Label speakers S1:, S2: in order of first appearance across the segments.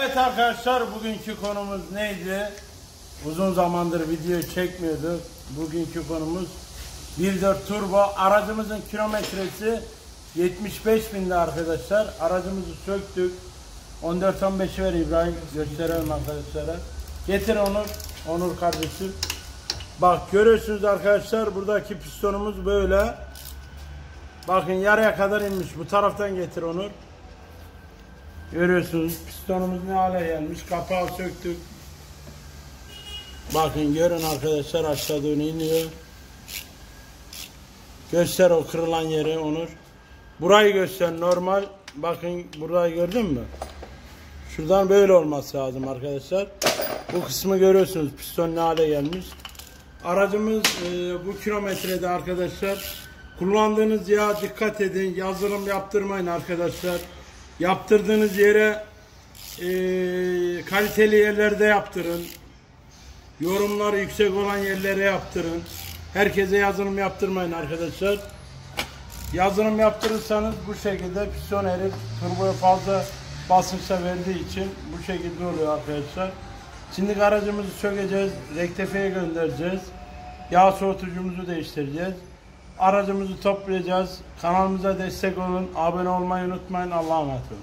S1: Evet arkadaşlar, bugünkü konumuz neydi? Uzun zamandır video çekmiyorduk. Bugünkü konumuz 1.4 turbo. Aracımızın kilometresi 75.000'de arkadaşlar. Aracımızı söktük. 14-15'i ver İbrahim, gösterelim arkadaşlara. Getir Onur kardeşim. Bak görüyorsunuz arkadaşlar, buradaki pistonumuz böyle. Bakın yarıya kadar inmiş. Bu taraftan getir Onur. Görüyorsunuz pistonumuz ne hale gelmiş. Kapağı söktük. Bakın görün arkadaşlar, aşağı doğru iniyor. Göster o kırılan yeri Onur. Burayı göster normal. Bakın burayı gördün mü? Şuradan böyle olması lazım arkadaşlar. Bu kısmı görüyorsunuz, piston ne hale gelmiş. Aracımız bu kilometrede arkadaşlar. Kullandığınız yağa dikkat edin. Yazılım yaptırmayın arkadaşlar. Yaptırdığınız yere kaliteli yerlerde yaptırın. Yorumlar yüksek olan yerlere yaptırın. Herkese yazılım yaptırmayın arkadaşlar. Yazılım yaptırırsanız bu şekilde piston erip turboya fazla basınçla verdiği için bu şekilde oluyor arkadaşlar. Şimdi aracımızı sökeceğiz, rektifeye göndereceğiz. Yağ soğutucumuzu değiştireceğiz. Aracımızı toplayacağız. Kanalımıza destek olun. Abone olmayı unutmayın. Allah'a emanet olun.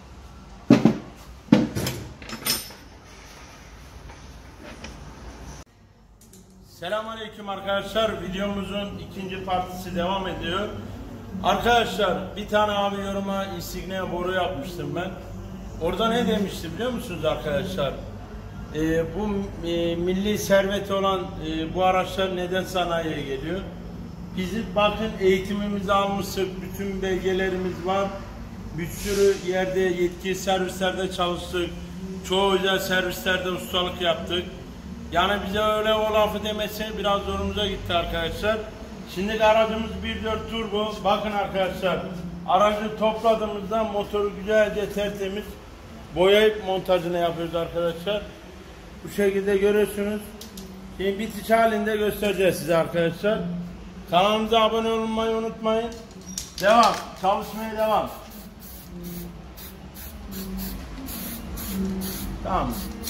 S1: Selamünaleyküm arkadaşlar. Videomuzun ikinci partisi devam ediyor. Arkadaşlar bir tane abi yoruma insignia boru yapmıştım ben. Orada ne demişti biliyor musunuz arkadaşlar? Bu milli serveti olan bu araçlar neden sanayiye geliyor? Bizim bakın eğitimimizi almıştık, bütün belgelerimiz var. Bir sürü yerde yetkili servislerde çalıştık. Çoğu özel servislerde ustalık yaptık. Yani bize öyle o lafı demesi biraz zorumuza gitti arkadaşlar. Şimdi aracımız 1.4 turbo. Bakın arkadaşlar, aracı topladığımızda motoru güzelce tertemiz boyayıp montajını yapıyoruz arkadaşlar. Bu şekilde görüyorsunuz. Şimdi bitiş halinde göstereceğiz size arkadaşlar. Kanalımıza abone olmayı unutmayın. Devam. Çalışmaya devam. Tamam.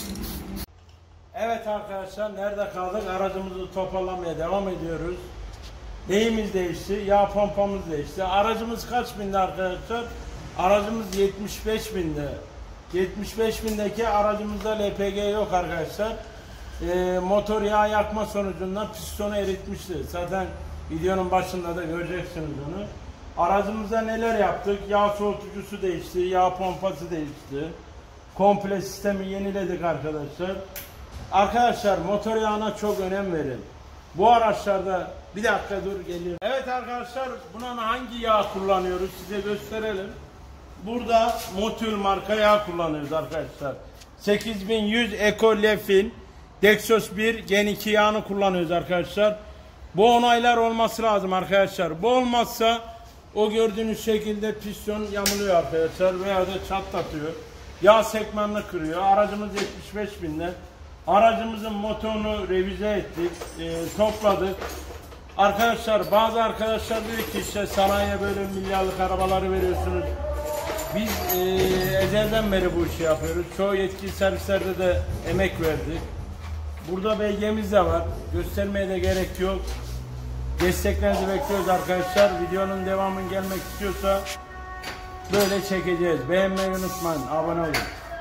S1: Evet arkadaşlar, nerede kaldık? Aracımızı toparlamaya devam ediyoruz. Neyimiz değişti? Yağ pompamız değişti. Aracımız kaç binde arkadaşlar? Aracımız 75.000'de. 75.000'deki aracımızda LPG yok arkadaşlar. Motor yağ yakma sonucunda pistonu eritmişti. Zaten videonun başında da göreceksiniz onu. Aracımıza neler yaptık? Yağ soğutucusu değişti, yağ pompası değişti. Komple sistemi yeniledik arkadaşlar. Arkadaşlar motor yağına çok önem verin. Bu araçlarda bir dakika dur geliyorum. Evet arkadaşlar, buna hangi yağ kullanıyoruz size gösterelim. Burada Motul marka yağ kullanıyoruz arkadaşlar. 8100 Eco Lefin Dexos 1 Gen 2 yağını kullanıyoruz arkadaşlar. Bu onaylar olması lazım arkadaşlar. Bu olmazsa o gördüğünüz şekilde piston yamuluyor arkadaşlar veya da çatlatıyor. Yağ sekmanını kırıyor. Aracımız 75.000'de. Aracımızın motorunu revize ettik, topladık. Arkadaşlar bazı arkadaşlar diyor ki işte sanayiye böyle milyarlık arabaları veriyorsunuz. Biz ezelden beri bu işi yapıyoruz. Çoğu yetkili servislerde de emek verdik. Burada belgemiz de var. Göstermeye de gerek yok. Desteklerinizi bekliyoruz arkadaşlar. Videonun devamının gelmek istiyorsa böyle çekeceğiz. Beğenmeyi unutmayın. Abone olun.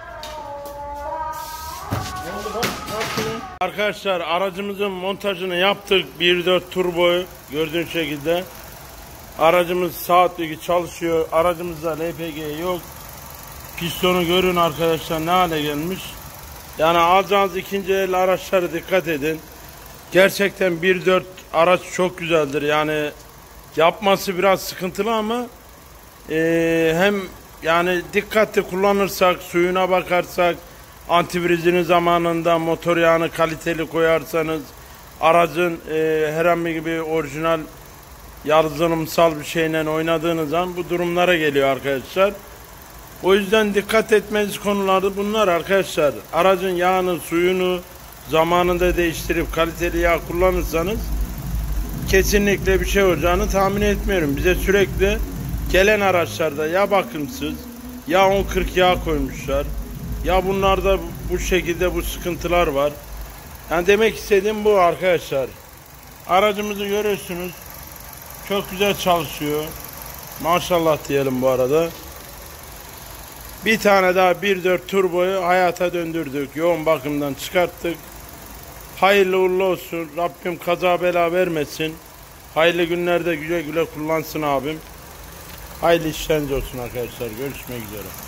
S1: Arkadaşlar aracımızın montajını yaptık. 1.4 turboyu gördüğünüz şekilde. Aracımız saatlik çalışıyor. Aracımızda LPG yok. Pistonu görün arkadaşlar ne hale gelmiş. Yani alacağınız ikinci el araçlara dikkat edin. Gerçekten 1.4 araç çok güzeldir. Yani yapması biraz sıkıntılı ama hem yani dikkatli kullanırsak, suyuna bakarsak, antivrizini zamanında motor yağını kaliteli koyarsanız, aracın herhangi bir orijinal yazılımsal bir şeyle oynadığınız zaman bu durumlara geliyor arkadaşlar. O yüzden dikkat etmeniz konuları bunlar arkadaşlar. Aracın yağını, suyunu zamanında değiştirip kaliteli yağ kullanırsanız kesinlikle bir şey olacağını tahmin etmiyorum. Bize sürekli gelen araçlarda ya bakımsız ya 10-40 yağ koymuşlar. ya bunlarda bu şekilde bu sıkıntılar var. Yani demek istediğim bu arkadaşlar. Aracımızı görüyorsunuz. Çok güzel çalışıyor. Maşallah diyelim bu arada. Bir tane daha 1.4 turboyu hayata döndürdük. Yoğun bakımdan çıkarttık. Hayırlı uğurlu olsun. Rabbim kaza bela vermesin. Hayırlı günlerde güle güle kullansın abim. Hayırlı işleriniz olsun arkadaşlar. Görüşmek üzere.